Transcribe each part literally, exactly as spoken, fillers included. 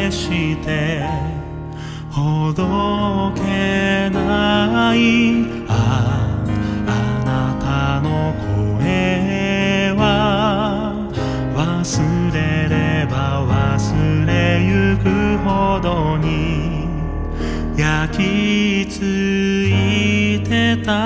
してほどけないああなたの声は忘れれば忘れゆくほどに焼き付いてた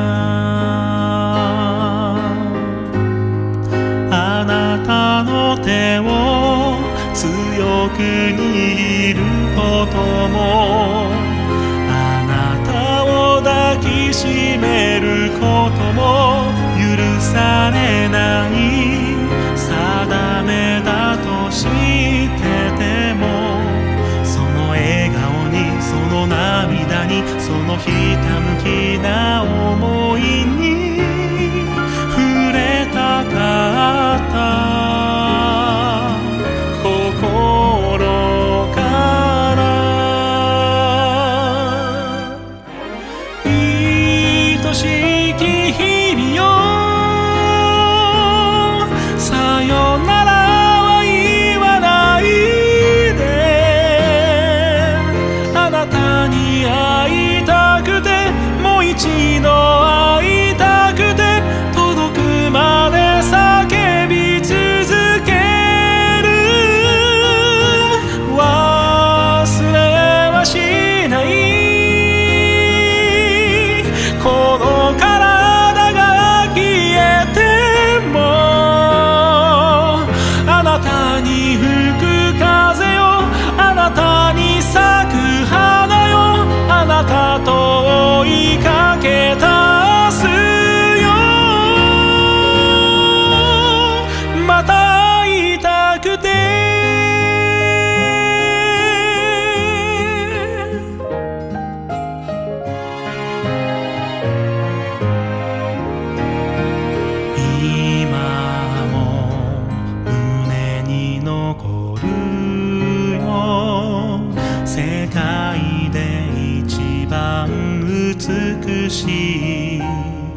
あなたの手を強く握ることもあなたを抱きしめることも許されない定めだと知っててもその笑顔にその涙にそのひたむきな想いに触れたかった一度会いたくて届くまで叫び続ける忘れはしないこの体が消えてもあなたに吹く風よあなたに咲く花よあなたと追いかけたすよまた会いたくて今も胸に残るよ世界で一番美しい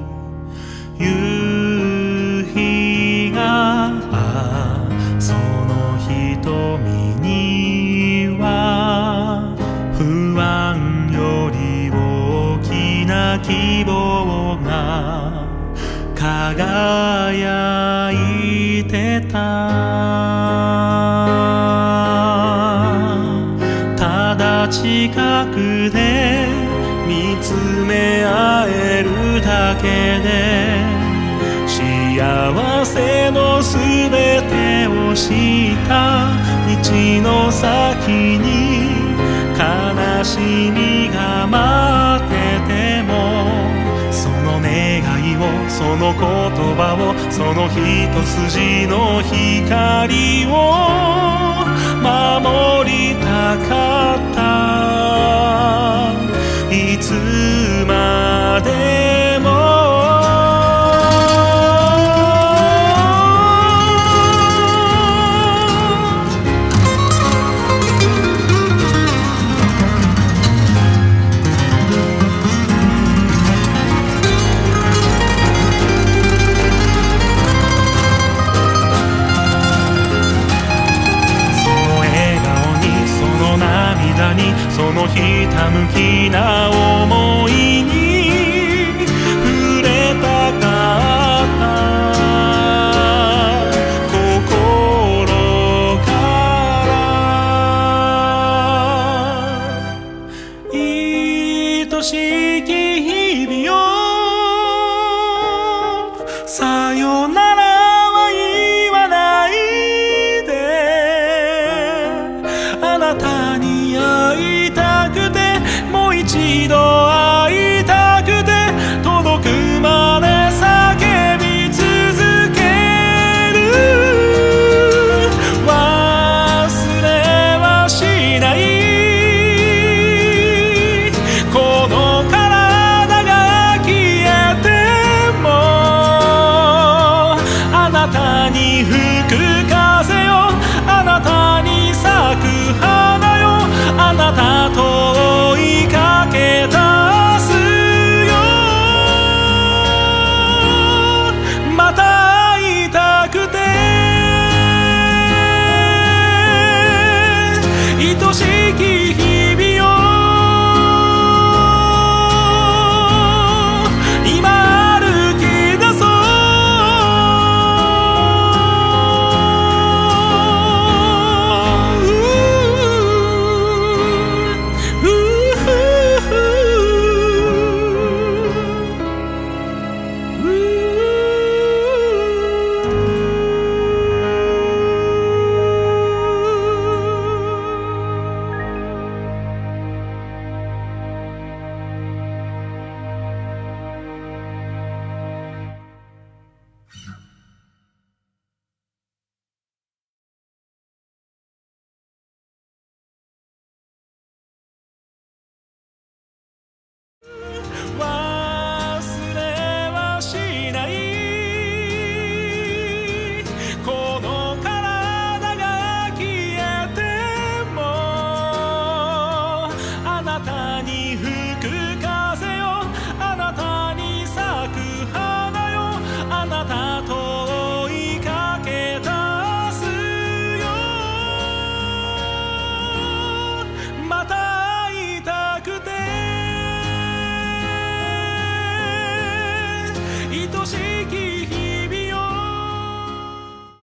夕日がその瞳には不安より大きな希望が輝いてたただ近くで見つめ合えるだけで幸せのすべてを知った道の先に悲しみが待っててもその願いをその言葉をその一筋の光を守りたかったいつまでもそのひたむきな想いに触れたかった心から愛しき日々を